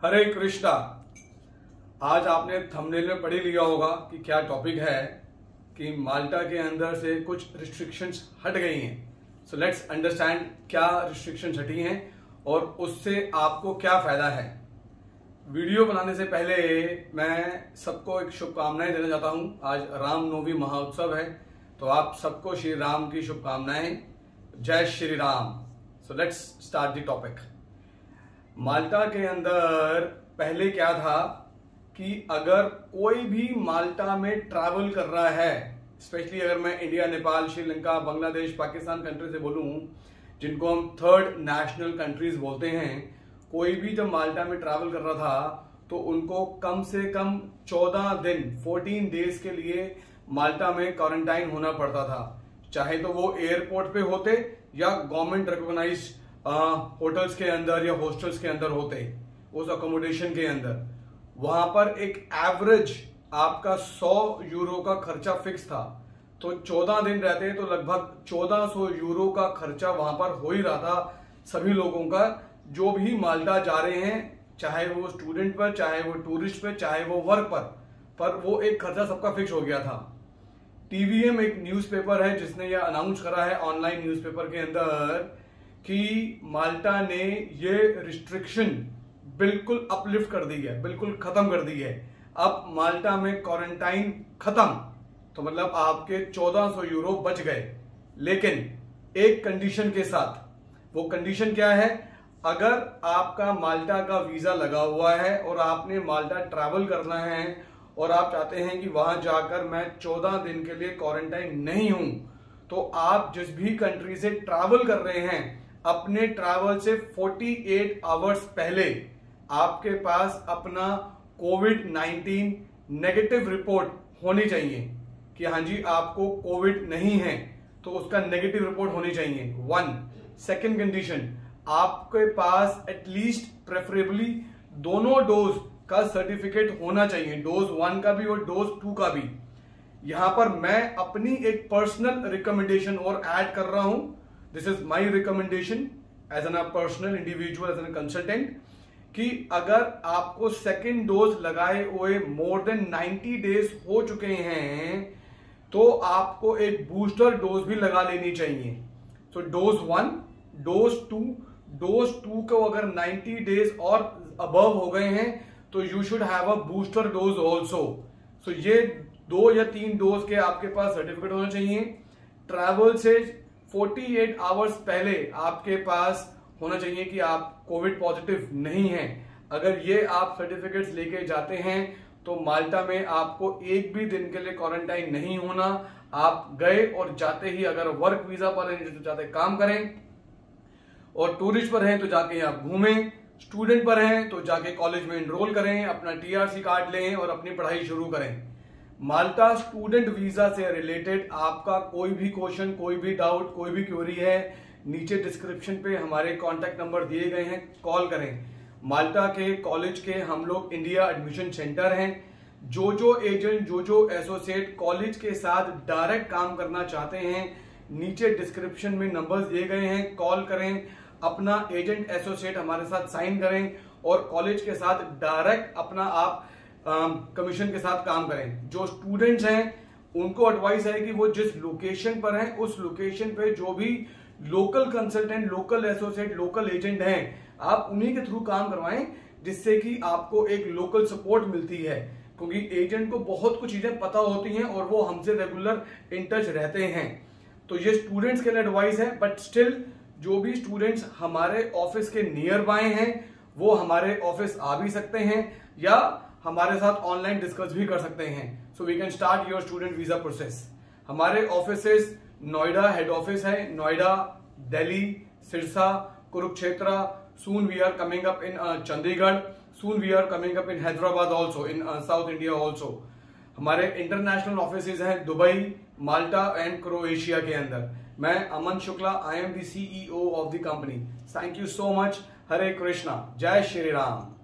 हरे कृष्णा। आज आपने थंबनेल में पढ़ ही लिया होगा कि क्या टॉपिक है, कि माल्टा के अंदर से कुछ रिस्ट्रिक्शंस हट गई हैं। सो लेट्स अंडरस्टैंड क्या रिस्ट्रिक्शंस हटी हैं और उससे आपको क्या फायदा है। वीडियो बनाने से पहले मैं सबको एक शुभकामनाएं देना चाहता हूं। आज रामनवमी महोत्सव है, तो आप सबको श्री राम की शुभकामनाएं। जय Shri Ram. So let's start the topic. Malta के अंदर पहले क्या था कि अगर कोई भी माल्टा में ट्रैवल कर रहा है, स्पेशली अगर मैं इंडिया, नेपाल, श्रीलंका, बांग्लादेश, पाकिस्तान कंट्री से बोलूं, जिनको हम थर्ड नेशनल कंट्रीज बोलते हैं, कोई भी जब माल्टा में ट्रैवल कर रहा था तो उनको कम से कम 14 दिन 14 डेज के लिए माल्टा में क्वारंटाइन होना पड़ता था। चाहे तो वो एयरपोर्ट पे होते या गवर्नमेंट रिकॉग्नाइज होटल्स के अंदर या हॉस्टल्स के अंदर होते, उस अकोमोडेशन के अंदर। वहां पर एक एवरेज आपका 100 यूरो का खर्चा फिक्स था, तो 14 दिन रहते तो लगभग 1400 यूरो का खर्चा वहां पर हो ही रहा था सभी लोगों का, जो भी माल्टा जा रहे हैं, चाहे वो स्टूडेंट पर, चाहे वो टूरिस्ट पर, चाहे वो वर्क पर वो एक खर्चा सबका फिक्स हो गया था। टीवीएम एक न्यूज़पेपर है जिसने यह अनाउंस करा है ऑनलाइन न्यूज़पेपर के अंदर कि माल्टा ने ये रिस्ट्रिक्शन बिल्कुल अपलिफ्ट कर दी है, बिल्कुल खत्म कर दी है। अब माल्टा में क्वारंटाइन खत्म, तो मतलब आपके 1400 यूरो बच गए, लेकिन एक कंडीशन के साथ। वो कंडीशन क्या है? अगर आपका माल्टा का वीजा लगा हुआ है और आपने माल्टा ट्रैवल करना है और आप चाहते हैं कि वहां जाकर मैं 14 दिन के लिए क्वारंटाइन नहीं हूं, तो आप जिस भी कंट्री से ट्रैवल कर रहे हैं, अपने ट्रैवल से 48 आवर्स पहले आपके पास अपना कोविड-19 नेगेटिव रिपोर्ट होनी चाहिए कि हाँ जी आपको कोविड नहीं है, तो उसका नेगेटिव रिपोर्ट होनी चाहिए। 1 सेकेंड कंडीशन, आपके पास एटलीस्ट प्रेफरेबली दोनों डोज का सर्टिफिकेट होना चाहिए, डोज 1 का भी और डोज 2 का भी। यहां पर मैं अपनी एक पर्सनल रिकमेंडेशन और ऐड कर रहा हूं। This is my recommendation as an personal individual, as an consultant, कि अगर आपको सेकेंड डोज लगाए हुए मोर देन 90 डेज हो चुके हैं, तो आपको एक बूस्टर डोज भी लगा लेनी चाहिए। तो डोज 1, डोज 2 को अगर 90 डेज और अबव हो गए हैं तो you should have a booster dose also. So ये 2 या 3 डोज के आपके पास सर्टिफिकेट होना चाहिए। ट्रैवल से 48 आवर्स पहले आपके पास होना चाहिए कि आप कोविड पॉजिटिव नहीं हैं। अगर ये आप सर्टिफिकेट्स लेके जाते हैं तो माल्टा में आपको एक भी दिन के लिए क्वारंटाइन नहीं होना। आप गए और जाते ही, अगर वर्क वीजा पर हैं तो जाते काम करें, और टूरिस्ट पर हैं तो जाके आप घूमें, स्टूडेंट पर हैं तो जाके कॉलेज में एनरोल करें, अपना टीआरसी कार्ड लें और अपनी पढ़ाई शुरू करें। माल्टा स्टूडेंट वीजा से रिलेटेड आपका कोई भी क्वेश्चन, कोई भी डाउट, कोई भी क्वेरी है, नीचे डिस्क्रिप्शन पे हमारे कांटेक्ट नंबर दिए गए हैं, कॉल करें। माल्टा के कॉलेज के हम लोग इंडिया एडमिशन सेंटर हैं। जो एजेंट, जो एसोसिएट कॉलेज के साथ डायरेक्ट काम करना चाहते हैं, नीचे डिस्क्रिप्शन में नंबर्स दिए गए हैं, कॉल करें, अपना एजेंट एसोसिएट हमारे साथ साइन करें और कॉलेज के साथ डायरेक्ट अपना आप कमीशन के साथ काम करें। जो स्टूडेंट्स हैं उनको एडवाइस है कि वो जिस लोकेशन पर हैं, उस लोकेशन पे जो भी local consultant, local associate, local agent हैं, आप उन्हीं के थ्रू काम करवाएं, जिससे कि आपको एक लोकल सपोर्ट मिलती है। क्योंकि एजेंट को बहुत कुछ चीजें पता होती हैं और वो हमसे रेगुलर इन टच रहते हैं। तो ये स्टूडेंट्स के लिए एडवाइस है, बट स्टिल जो भी स्टूडेंट्स हमारे ऑफिस के नियर बाय हैं वो हमारे ऑफिस आ भी सकते हैं या हमारे साथ ऑनलाइन डिस्कस भी कर सकते हैं। So we can start your student visa process. हमारे ऑफिसेस नोएडा हेड ऑफिस है, Noida, Delhi, Sirsa, Kurukshetra, soon we are coming up in Chandigarh, soon we are coming up in Hyderabad also, in south India also. हमारे इंटरनेशनल ऑफिसेज हैं Dubai, Malta and Croatia के अंदर। मैं Aman Shukla, I am the CEO of the company. Thank you so much. Hare Krishna. जय श्री राम।